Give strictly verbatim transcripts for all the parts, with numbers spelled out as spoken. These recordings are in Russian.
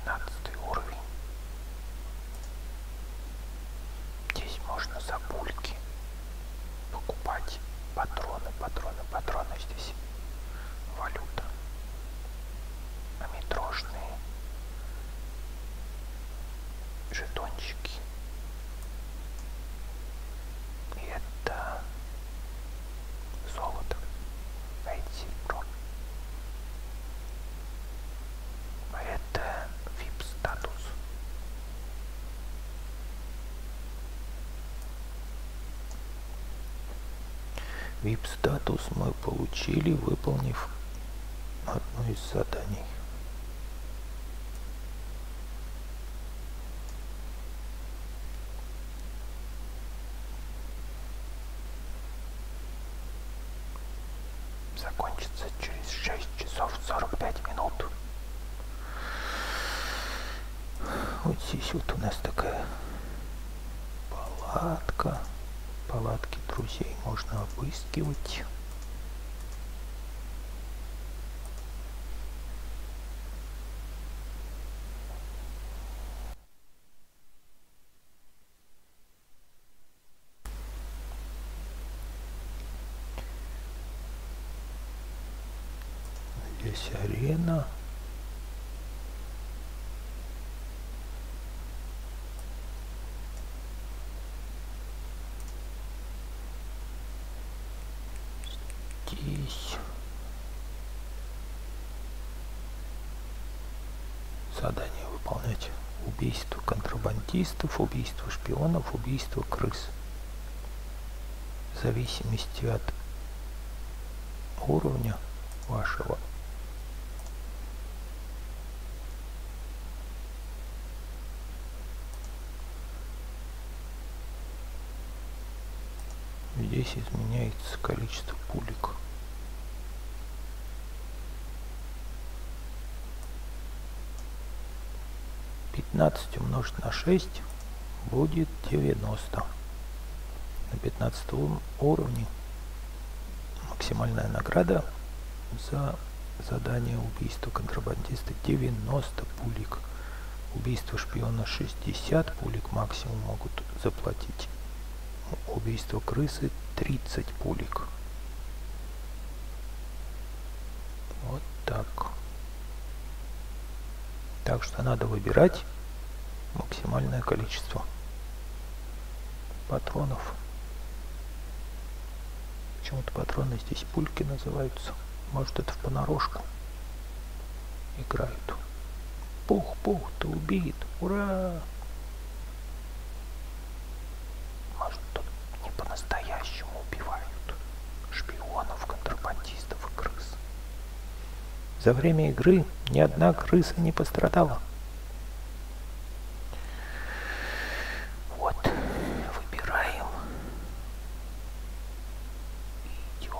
пятнадцатый уровень. Здесь можно за пульки покупать патроны, патроны, патроны. Здесь валюта. Амитрошные жетончики. И это золото. А это серебро. А это ви ай пи статус. ви ай пи статус мы получили, выполнив одно из заданий. Закончится через шесть часов сорок пять минут. Вот здесь вот у нас такая палатка. Палатки друзей можно обыскивать. Здесь арена. Здесь задание выполнять: убийство контрабандистов, убийство шпионов, убийство крыс. В зависимости от уровня вашего здесь изменяется количество пулек. пятнадцать умножить на шесть будет девяносто. На пятнадцатом уровне максимальная награда за задание убийства контрабандиста девяносто пулек. Убийство шпиона шестьдесят пулек максимум могут заплатить. Убийство крысы тридцать пулек. Вот так. Так что надо выбирать максимальное количество патронов. Почему-то патроны здесь пульки называются. Может, это в понарошку играют. Пух-пух, ты убит! Ура! Может, тут не по-настоящему убивают шпионов, контрабандистов и крыс. За время игры ни одна крыса не пострадала. Вот, выбираем. Идем.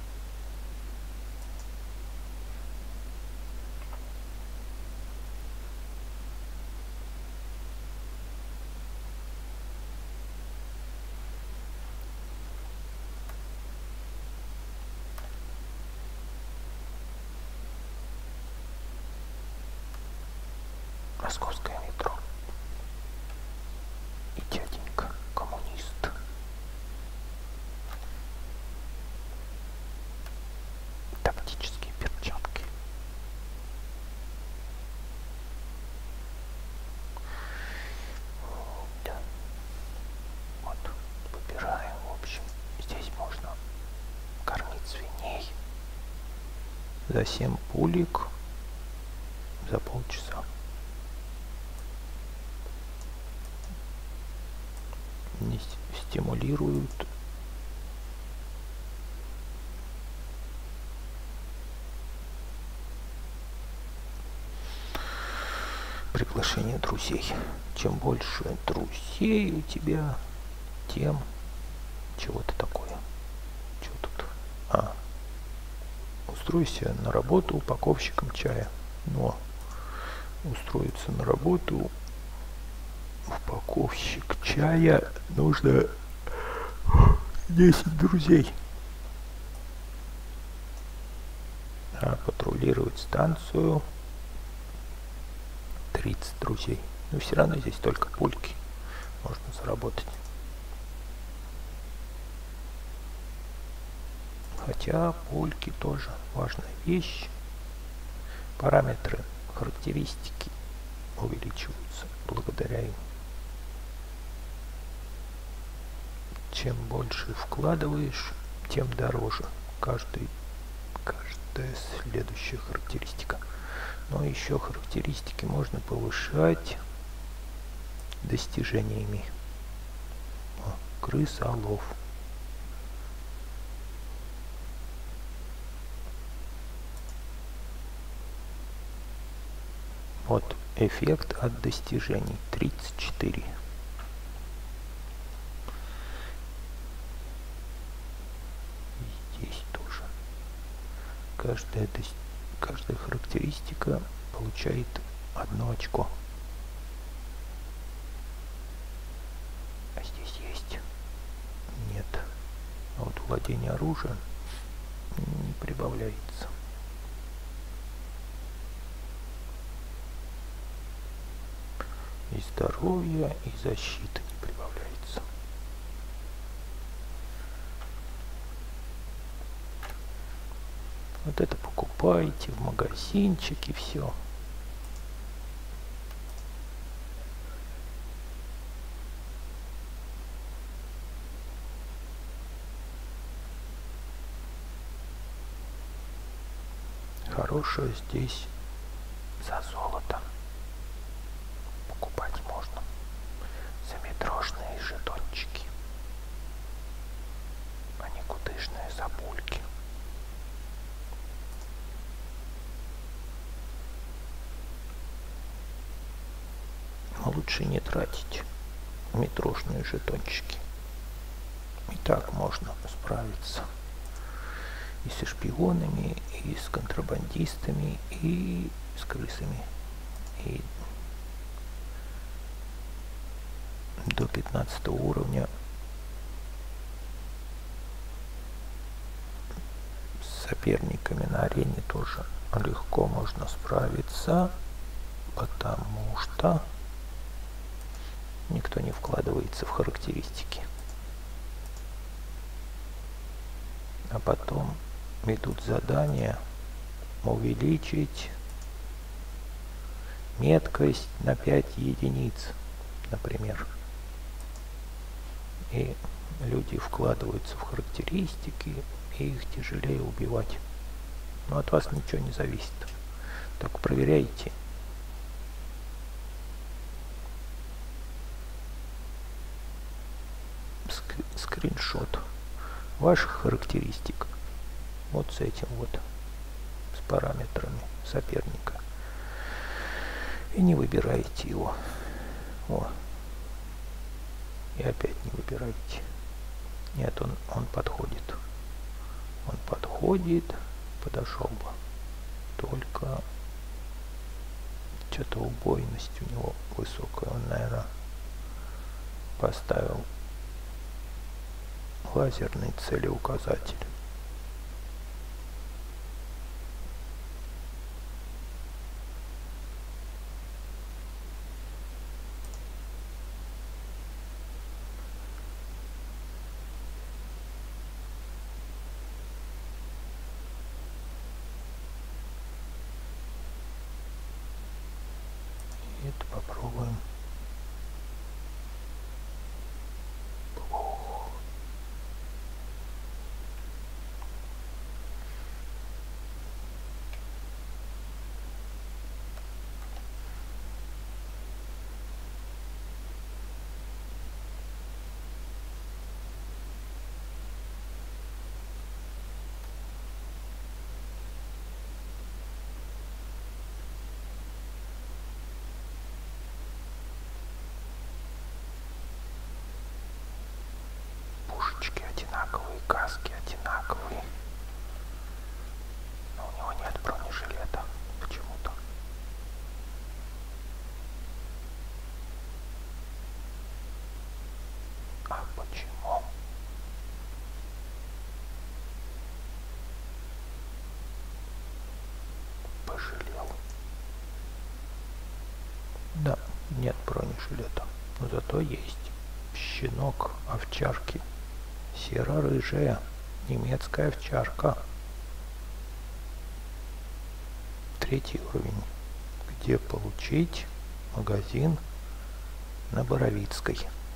Московское метро. И дяденька коммунист. Тактические перчатки. Да. Вот, выбираем, в общем. Здесь можно кормить свиней за семь пулек за полчаса. Не стимулируют приглашение друзей. Чем больше друзей у тебя, тем чего-то такое. Что тут? А, устройся на работу упаковщиком чая. Но устроиться на работу упаковщик чая нужно десять друзей. А патрулировать станцию тридцать друзей. Но все равно здесь только пульки можно заработать. Хотя пульки тоже важная вещь. Параметры, характеристики увеличиваются благодаря им. Чем больше вкладываешь, тем дороже каждый, каждая следующая характеристика. Но еще характеристики можно повышать достижениями. О, крыса, олов. Вот эффект от достижений тридцать четыре. Здесь тоже. Каждая, каждая характеристика получает одно очко. А здесь есть? Нет. А вот владение оружием не прибавляется. И здоровье, и защита не прибавляется. Вот это покупаете в магазинчике, все. Хорошее здесь за золото. Покупать можно за метрошные жетончики, а не кудышные за пульки. Но лучше не тратить метрошные жетончики. И так можно справиться и со шпионами, и с контрабандистами, и с крысами. И до пятнадцатого уровня с соперниками на арене тоже легко можно справиться, потому что никто не вкладывается в характеристики. А потом идут задания увеличить меткость на пять единиц, например. И люди вкладываются в характеристики, и их тяжелее убивать. Но от вас ничего не зависит. Только проверяйте. Ск скриншот ваших характеристик. Вот с этим вот, с параметрами соперника. И не выбираете его. О. И опять не выбираете. Нет, он, он подходит. Он подходит, подошел бы. Только что-то убойность у него высокая. Он, наверное, поставил лазерный целеуказатель. Это попробуем. Пушечки одинаковые, каски одинаковые. Но у него нет бронежилета почему-то. А почему? Пожалел. Нет бронежилета, но зато есть щенок овчарки. Серо-рыжая немецкая овчарка. Третий уровень. Где получить магазин на Боровицкой.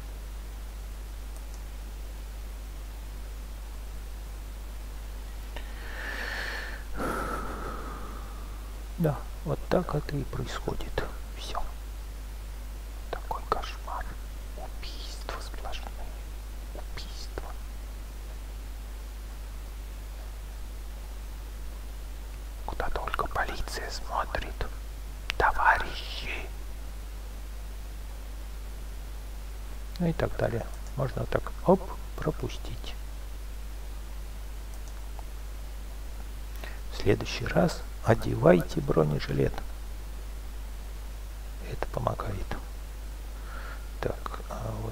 Да, вот так это и происходит. Все. Такой кошмар. Убийства сплошные. Убийства. Куда только полиция смотрит. Товарищи. Ну и так далее. Можно так, оп, пропустить. В следующий раз одевайте бронежилет. Это помогает. Так, а вот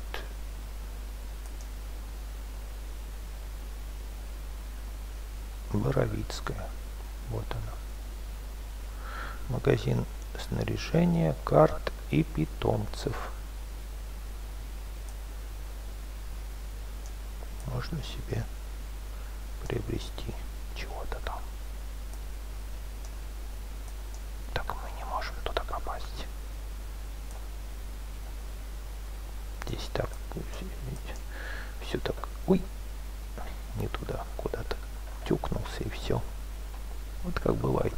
Боровицкая. Вот она. Магазин снаряжения, карт и питомцев. Можно себе приобрести чего-то там. Так мы не можем туда попасть. Здесь так все так. Ой, не туда, куда-то тюкнулся и все. Вот как бывает.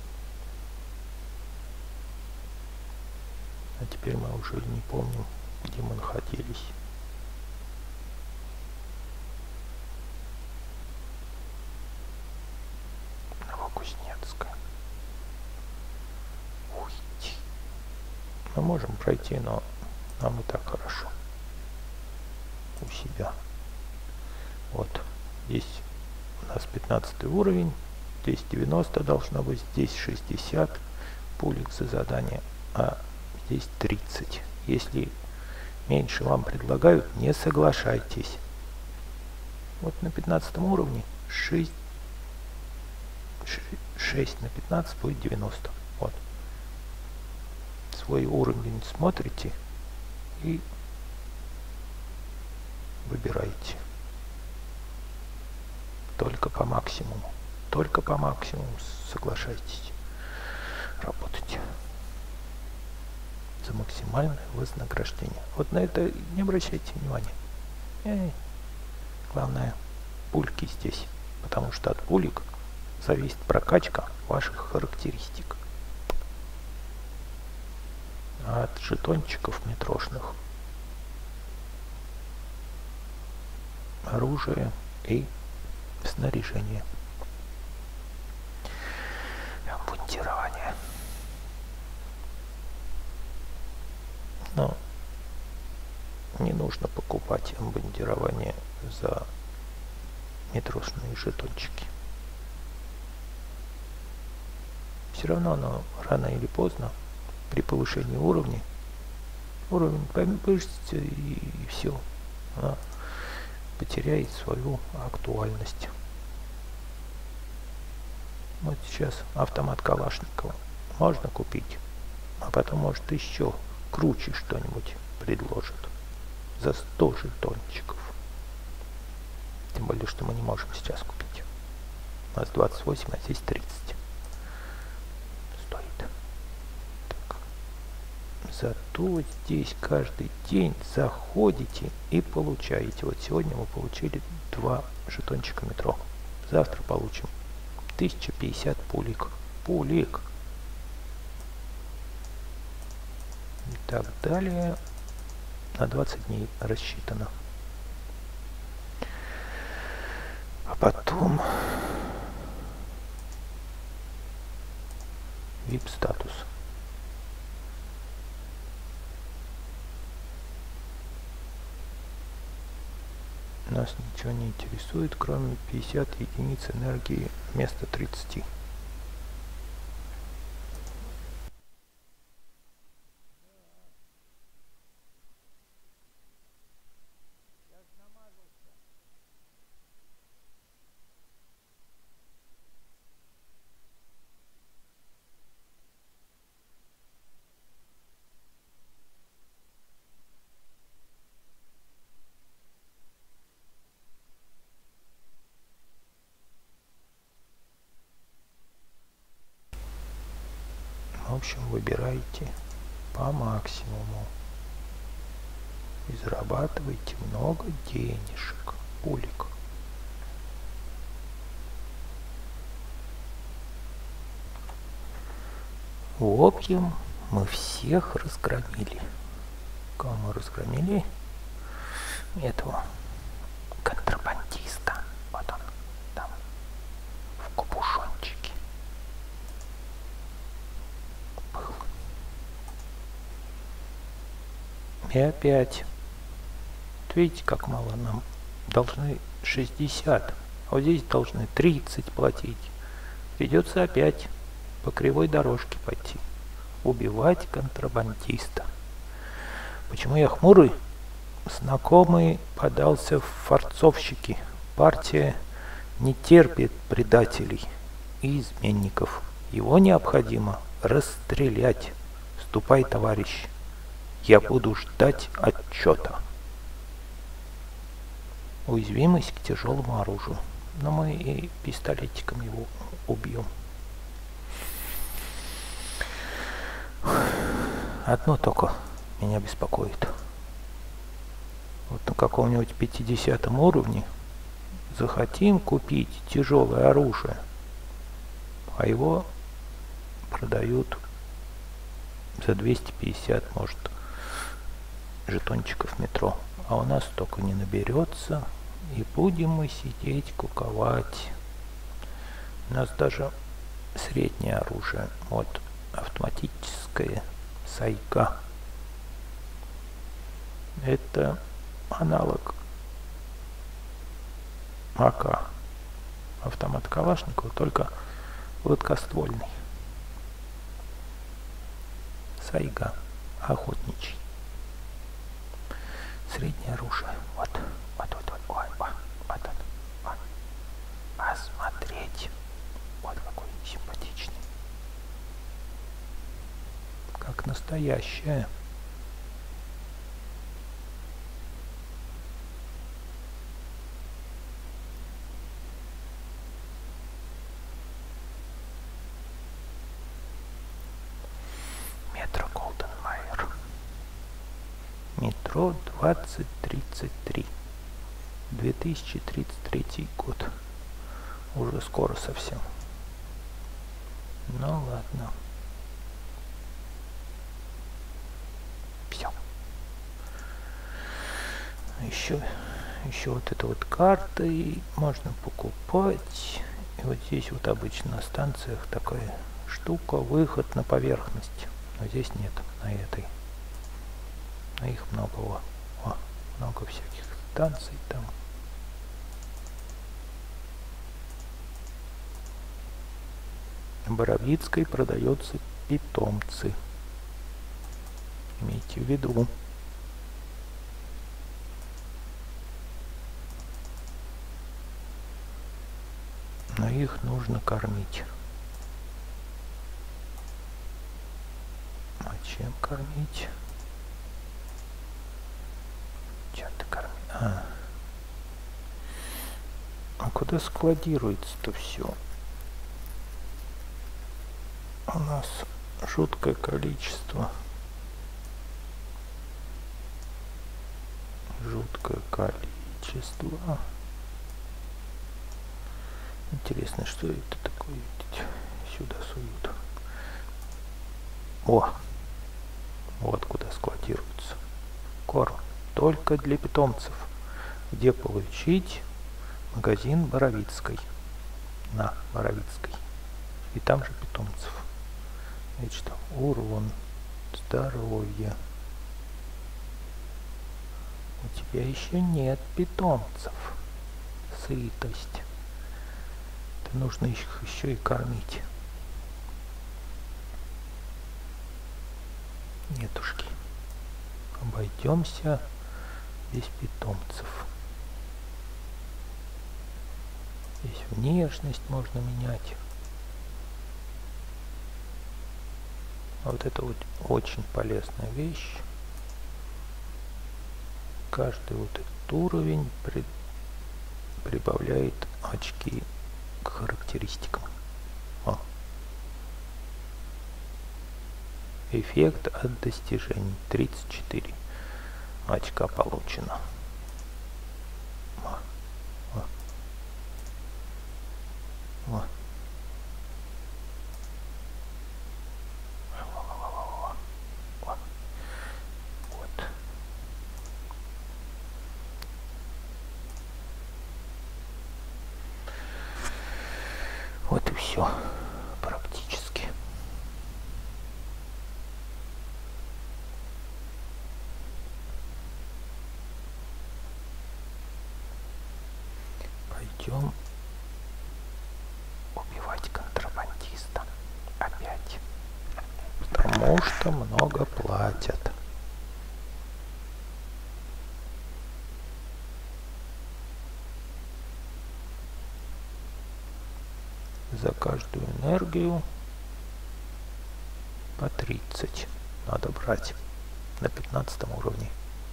А теперь мы уже не помним, где мы находились. Новокузнецкая. Уйти. Мы можем пройти, но нам и так хорошо. У себя. Вот. Здесь у нас пятнадцатый уровень. Здесь девяносто должно быть. Здесь шестьдесят пулек за задание. А здесь тридцать. Если меньше вам предлагают, не соглашайтесь. Вот на пятнадцатом уровне шесть, шесть на пятнадцать будет девяносто. Вот. Свой уровень смотрите и выбираете. Только по максимуму. Только по максимуму соглашайтесь работать. За максимальное вознаграждение. Вот на это не обращайте внимания. Эй. Главное, пульки здесь. Потому что от пулек зависит прокачка ваших характеристик. А от жетончиков метрошных оружие и снаряжение. Обмундирование. Но не нужно покупать обмундирование за метрошные жетончики. Все равно оно рано или поздно при повышении уровня уровень повысится и все. Она потеряет свою актуальность. Вот сейчас автомат Калашникова можно купить, а потом может еще круче что-нибудь предложат за сто жетончиков. Тем более, что мы не можем сейчас купить. У нас двадцать восемь, а здесь тридцать. Стоит. Так. Зато здесь каждый день заходите и получаете. Вот сегодня мы получили два жетончика метро. Завтра получим тысяча пятьдесят пулек. Пулек. И так далее. На двадцать дней рассчитано. А потом ви ай пи статус. Нас ничего не интересует, кроме пятьдесят единиц энергии вместо тридцати. общем, выбирайте по максимуму и зарабатывайте много денежек. Пулик. В общем, мы всех разгромили. Кого мы разгромили? Этого контрабандиста. Вот он там в капюшончике был. И опять. Видите, как мало нам должны шестьдесят. А вот здесь должны тридцать платить. Придется опять по кривой дорожке пойти. Убивать контрабандиста. Почему я хмурый? Знакомый подался в форцовщики. Партия не терпит предателей и изменников. Его необходимо расстрелять. Ступай, товарищ. Я буду ждать отчета. Уязвимость к тяжелому оружию. Но мы и пистолетиком его убьем. Одно только меня беспокоит. Вот на каком-нибудь пятидесятом уровне захотим купить тяжелое оружие, а его продают за двести пятьдесят, может, жетончиков метро. А у нас столько не наберется, и будем мы сидеть, куковать. У нас даже среднее оружие, вот автоматическое Сайга. Это аналог АК. Автомат Калашникова, только гладкоствольный. Сайга. Охотничий. Среднее оружие. Вот. Вот, вот, вот. Ой, вот, вот он. Вот. Посмотреть. Вот какой симпатичный. Как настоящее. Метро Голден Майер. Метро двадцать тридцать три. две тысячи тридцать третий год. Уже скоро совсем. Ну ладно. Все. Еще, еще вот эта вот карта и можно покупать. И вот здесь вот обычно на станциях такая штука, выход на поверхность. Но здесь нет, на этой. А их много. О, о, много всяких станций там. В Боровицкой продаются питомцы. Имейте в виду. Но их нужно кормить. А чем кормить? Чем ты кормишь? А. А куда складируется-то все? У нас жуткое количество. Жуткое количество. Интересно, что это такое? Сюда суют. О! Вот куда складируется корм. Только для питомцев. Где получить? Магазин Боровицкой. На Боровицкой. И там же питомцев. Это что? Урон. Здоровье. У тебя еще нет питомцев. Сытость. Это нужно их еще и кормить. Нетушки. Обойдемся без питомцев. Здесь внешность можно менять. А вот это вот очень полезная вещь. Каждый вот этот уровень при... прибавляет очки к характеристикам. О. Эффект от достижений. тридцать четыре очка получено. О, о, о. Вот. Вот и все. Практически. Пойдем убивать контрабандиста. Опять. Потому что много платят. За каждую энергию по тридцать надо брать на пятнадцатом уровне.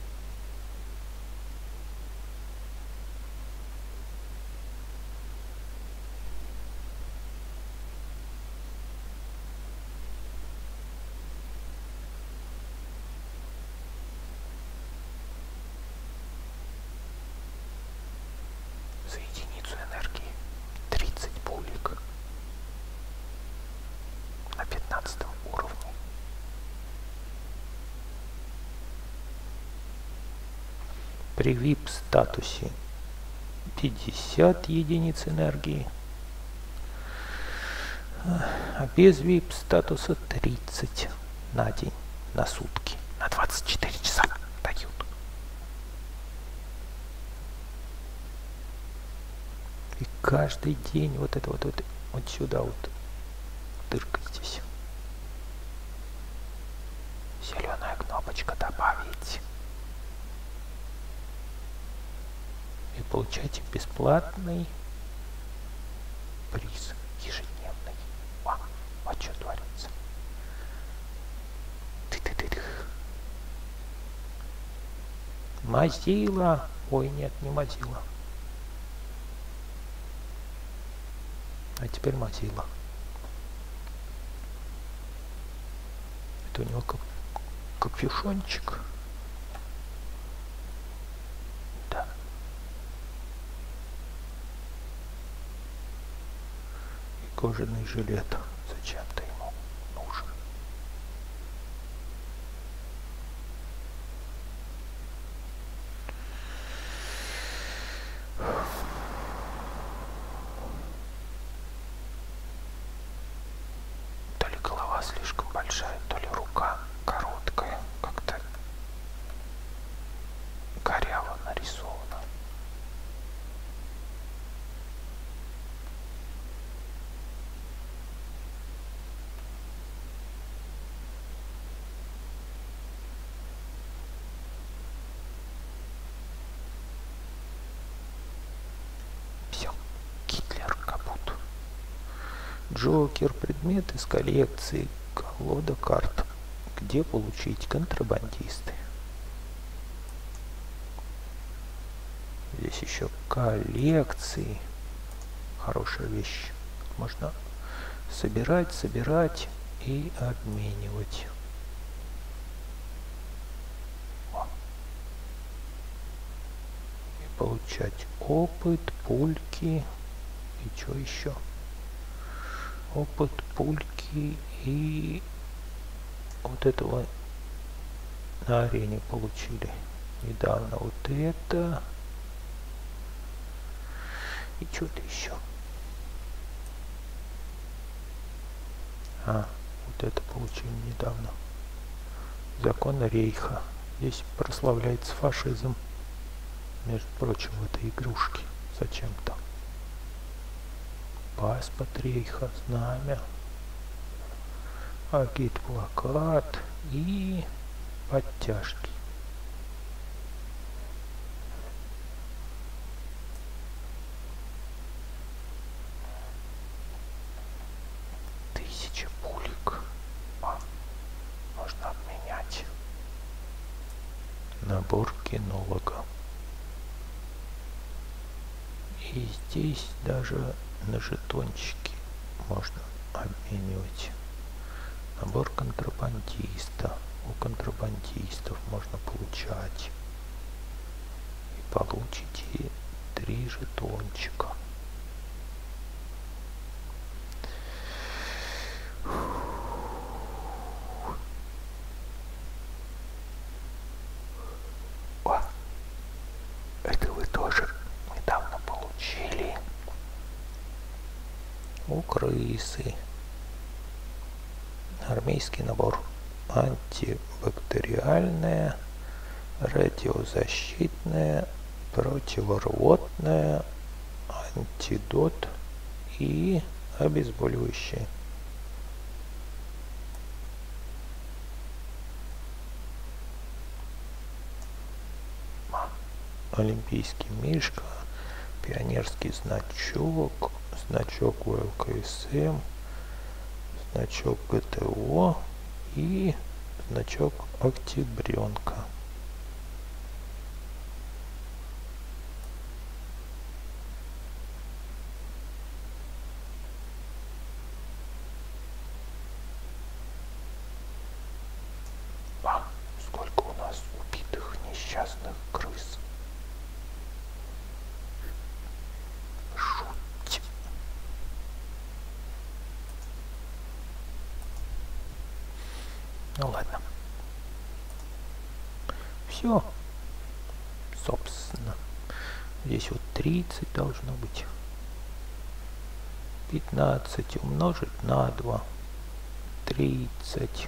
За единицу энергии тридцать пулек на пятнадцатом уровне. При ви ай пи статусе пятьдесят единиц энергии, а без ви ай пи статуса тридцать на день, на сутки, на двадцать четыре часа дают. И каждый день вот это вот, вот, вот сюда вот дырка здесь. Зеленая кнопочка добавить. И получайте бесплатный приз ежедневный. О, вот что творится. Ты-ты-ты-ты. Мазила. Ой, нет, не Мазила. А теперь Mozilla. Это у него как капюшончик. Да. И кожаный жилет зачем-то ему нужен. Слишком большая, то ли рука короткая, как-то коряво нарисована. Все, Гитлер капут. Джокер, предмет из коллекции, колода карт. Где получить контрабандисты? Здесь еще коллекции. Хорошая вещь. Можно собирать, собирать и обменивать. О. И получать опыт, пульки. И что еще? Опыт, пульки и вот этого на арене получили недавно вот это и что-то еще. А, вот это получили недавно. Закон Рейха. Здесь прославляется фашизм, между прочим, в этой игрушке зачем-то. Паспорт Рейха, знамя, агит-плакат и подтяжки. Тысяча пулек. А, можно обменять. Набор кинолога. И здесь даже на жетончики можно обменивать. Набор контрабандиста. У контрабандистов можно получать. И получите три жетончика. О, это вы тоже недавно получили. У крысы. Армейский набор. Антибактериальное, радиозащитное, противорвотное, антидот и обезболивающее. Олимпийский мишка, пионерский значок, значок ВЛКСМ, значок ГТО и значок Октябренка. А, сколько у нас убитых несчастных крыс. Жуть. Ну ладно. Все. Собственно. Здесь вот тридцать должно быть. пятнадцать умножить на два. тридцать.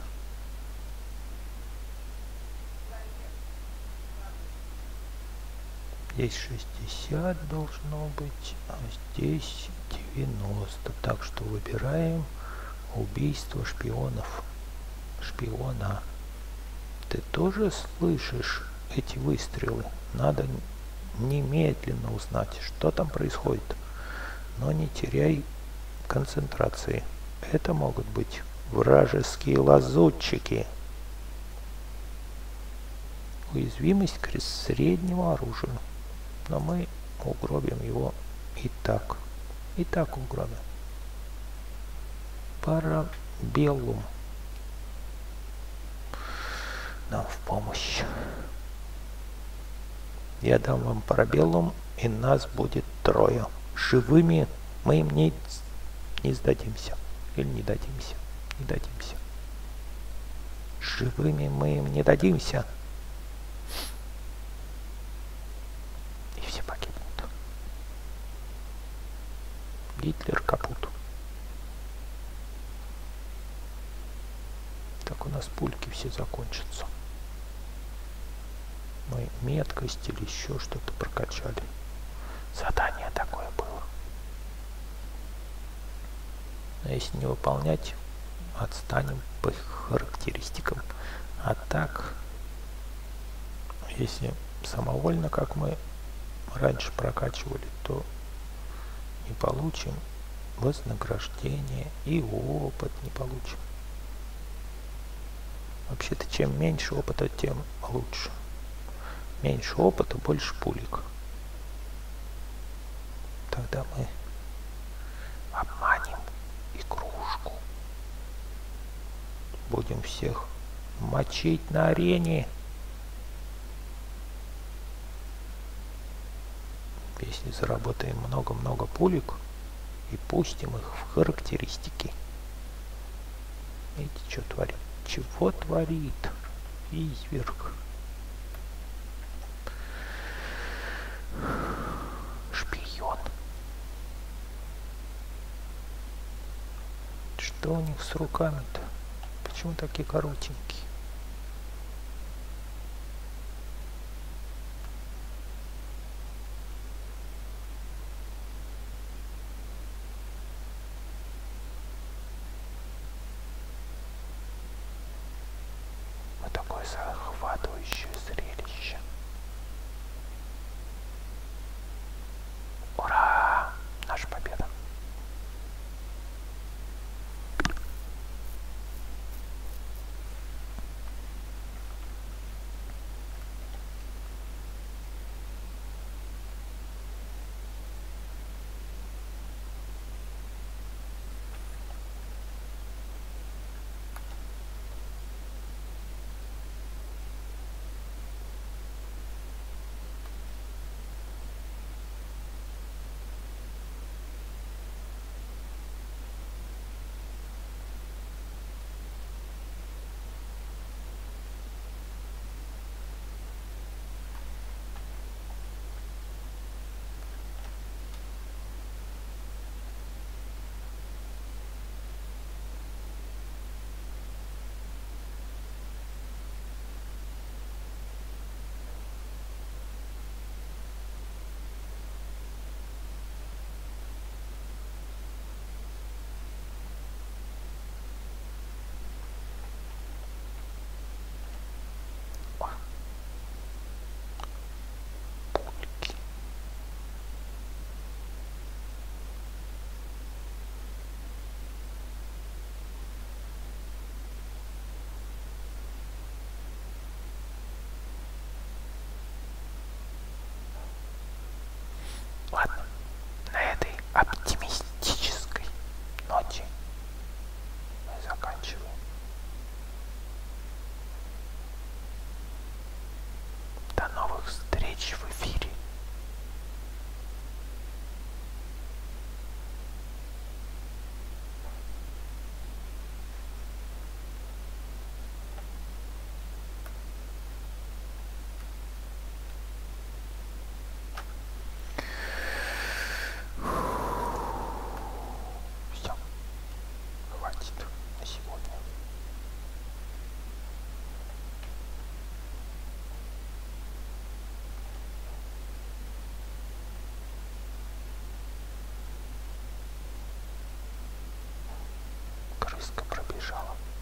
Здесь шестьдесят должно быть, а здесь девяносто. Так что выбираем убийство шпионов. Шпиона. Ты тоже слышишь эти выстрелы? Надо немедленно узнать, что там происходит. Но не теряй концентрации. Это могут быть вражеские лазутчики. Уязвимость к среднему оружию. Но мы угробим его и так. И так угробим. Парабеллум. Нам в помощь. Я дам вам парабеллум, и нас будет трое. Живыми мы им не, не сдадимся. Или не дадимся. Не дадимся. Живыми мы им не дадимся. И все погибнут. Гитлер капут. Так у нас пульки все закончатся. Мы меткость или еще что-то прокачали. Задание такое было. А если не выполнять, отстанем по характеристикам. А так, если самовольно, как мы раньше прокачивали, то не получим вознаграждение и опыт не получим. Вообще-то, чем меньше опыта, тем лучше. Меньше опыта, больше пулек. Тогда мы обманем игрушку. Будем всех мочить на арене. Если заработаем много-много пулек и пустим их в характеристики. Видите, что творит? Чего творит изверг? Шпион. Что у них с руками-то? Почему такие коротенькие? Вот такое захватывающее зрелище. Ура! Наша победа! крыска пробежала.